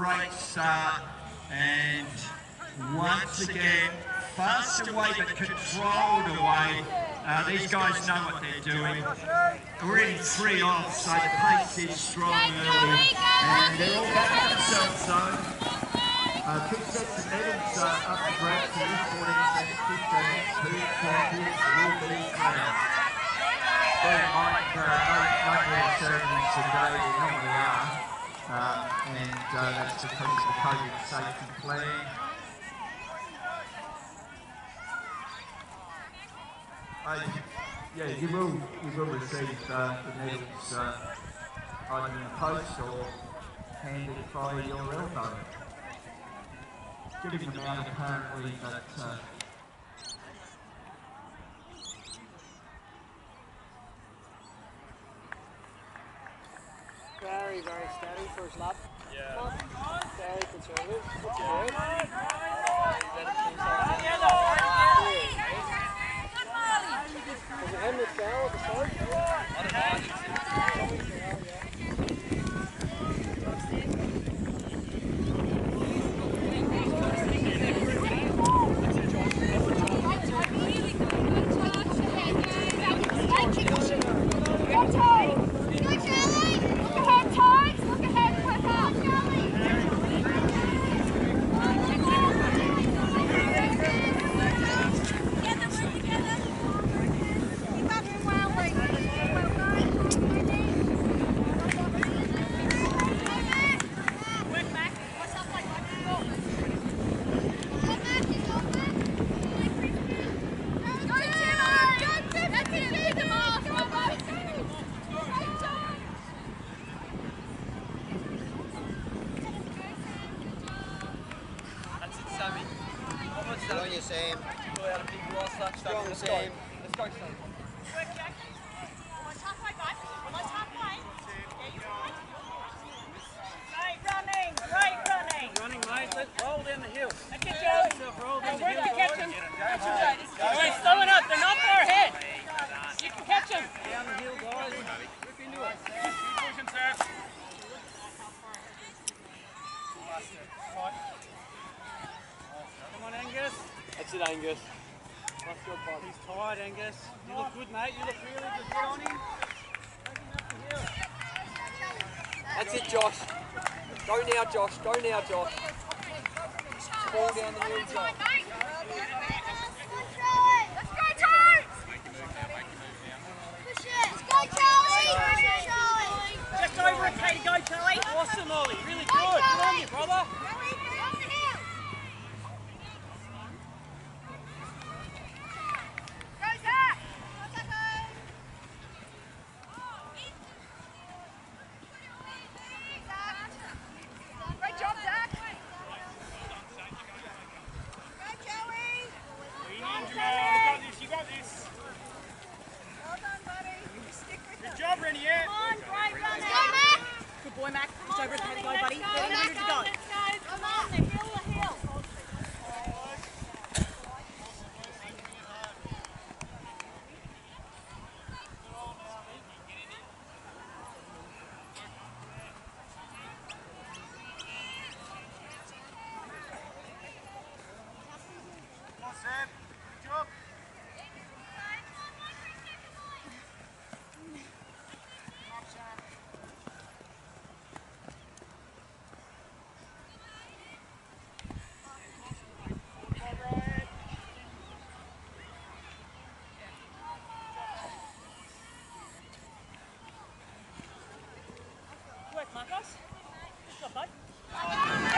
great start, and once again, fast away but controlled away. These guys know what they're doing. We're in 3 off, so the pace is strong early, and they're all back themselves though. 2 sets of medals up the grab to 14 and 15. 2 champions will be crowned. Bear in mind, no medal ceremonies today, they normally are, and that's because of the COVID safety plan. Yeah, you will receive the medals either in the post or handed via your elbow. Giving them out apparently, but very steady first lap. Yeah. Very conservative. What's your word? Was it him that fell at the start? I don't know. Strong Sam. Let's go, Sam. Running, mate. Let's roll down the hill. Okay, Joe. Roll down the Where hill. can you catch him? Alright, slowing up. They're not far ahead. You can catch him. Down the hill, guys. Rip into it. Keep pushing, Seth. Come on, Angus. That's it, Angus. That's good, bud. He's tired, Angus. You look good, mate. You look really good. Get on him. That's it, Josh. Go now, Josh. Go now, Josh. Fall down the hill, Josh. Let's go, Toads! Push it! Let's go, Charlie! Just over it, Katie. Go, Charlie. Awesome, Ollie. Really good. Good on you, brother. Good boy, Mac. Just over it, Katie. Go, buddy. 100 to go. Marcos. Good job, bud.